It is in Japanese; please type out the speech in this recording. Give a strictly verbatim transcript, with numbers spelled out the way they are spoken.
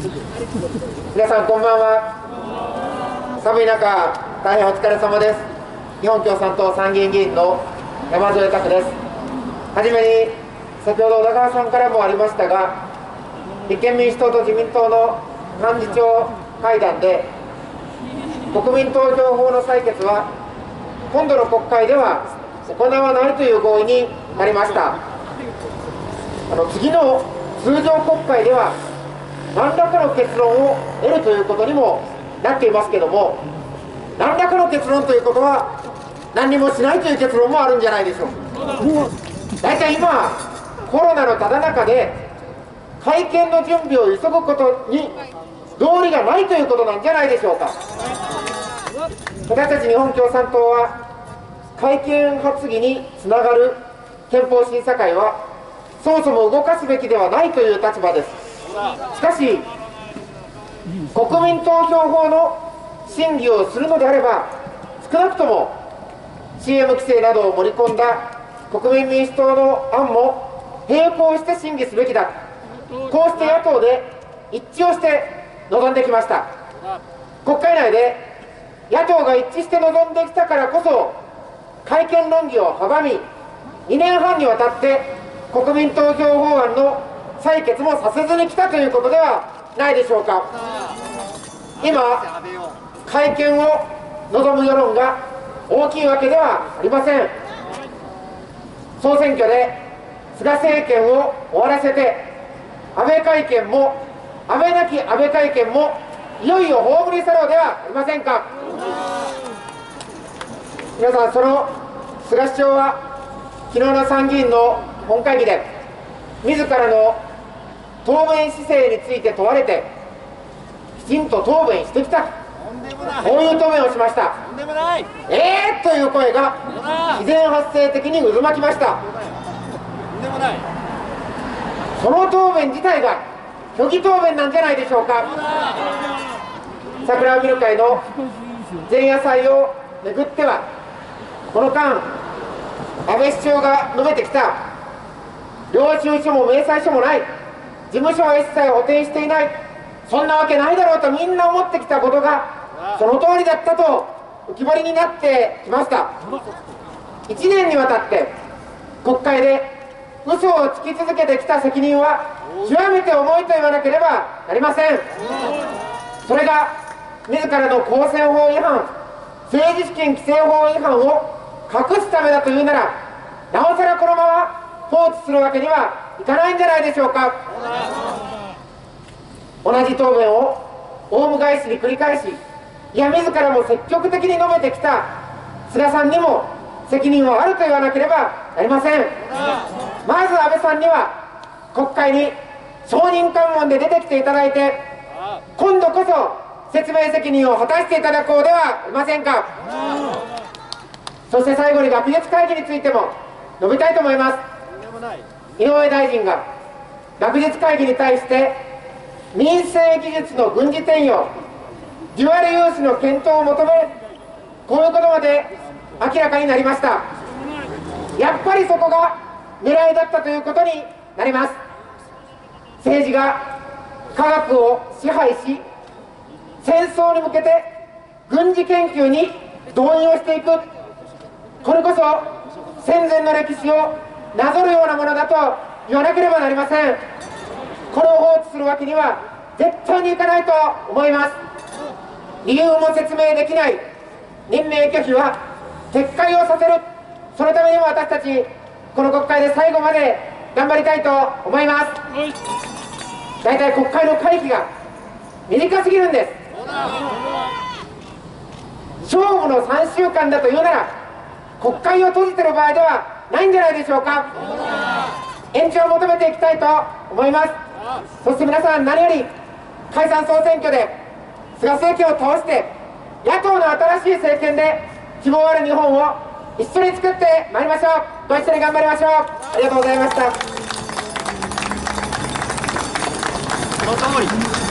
皆さんこんばんは。寒い中大変お疲れ様です。日本共産党参議院議員の山添拓です。はじめに先ほど小田川さんからもありましたが、立憲民主党と自民党の幹事長会談で国民投票法の採決は今度の国会では行わないという合意になりました。あの次の通常国会では何らかの結論を得るということにもなっていますけども、何らかの結論ということは何にもしないという結論もあるんじゃないでしょうか。大体今コロナのただ中で会見の準備を急ぐことに道理がないということなんじゃないでしょうか。私たち日本共産党は改憲発議につながる憲法審査会はそもそも動かすべきではないという立場です。しかし国民投票法の審議をするのであれば少なくとも シーエム 規制などを盛り込んだ国民民主党の案も並行して審議すべきだ、こうして野党で一致をして臨んできました。国会内で野党が一致して臨んできたからこそ改憲論議を阻み、にねんはんにわたって国民投票法案の採決もさせずに来たということではないでしょうか。今改憲を望む世論が大きいわけではありません。総選挙で菅政権を終わらせて安倍改憲も安倍なき安倍改憲もいよいよ葬り去ろうではありませんか。皆さん、その菅首相は昨日の参議院の本会議で自らの答弁姿勢について問われてきちんと答弁してきた、こういう答弁をしました。えーという声が自然発生的に渦巻きました。その答弁自体が虚偽答弁なんじゃないでしょうか。桜を見る会の前夜祭をめぐってはこの間安倍首相が述べてきた領収書も明細書もない、事務所は一切補填していない、そんなわけないだろうとみんな思ってきたことがその通りだったと浮き彫りになってきました。いちねんにわたって国会で嘘をつき続けてきた責任は極めて重いと言わなければなりません。それが自らの公選法違反、政治資金規正法違反を隠すためだというなら、なおさらこのまま放置するわけにはいかないんじゃないでしょうか。同じ答弁をオウム返しに繰り返し、いや自らも積極的に述べてきた菅さんにも責任はあると言わなければなりません。まず安倍さんには国会に証人喚問で出てきていただいて、今度こそ説明責任を果たしていただこうではありませんか。そして最後に学術会議についても述べたいと思います。井上大臣が学術会議に対して民生技術の軍事転用、デュアルユースの検討を求め、こういうことまで明らかになりました。やっぱりそこが狙いだったということになります。政治が科学を支配し、戦争に向けて軍事研究に動員をしていく、これこそ戦前の歴史をなぞるようなものだと言わなければなりません。これを放置するわけには絶対にいかないと思います。理由も説明できない任命拒否は撤回をさせる、そのためにも私たちこの国会で最後まで頑張りたいと思います。大体国会の会期が短すぎるんです。勝負のさんしゅうかんだというなら国会を閉じている場合ではないんじゃないでしょうか。延長を求めていきたいと思います。そして皆さん、何より解散総選挙で菅政権を倒して野党の新しい政権で希望ある日本を一緒に作ってまいりましょう。ご一緒に頑張りましょう。ありがとうございました。 その通り。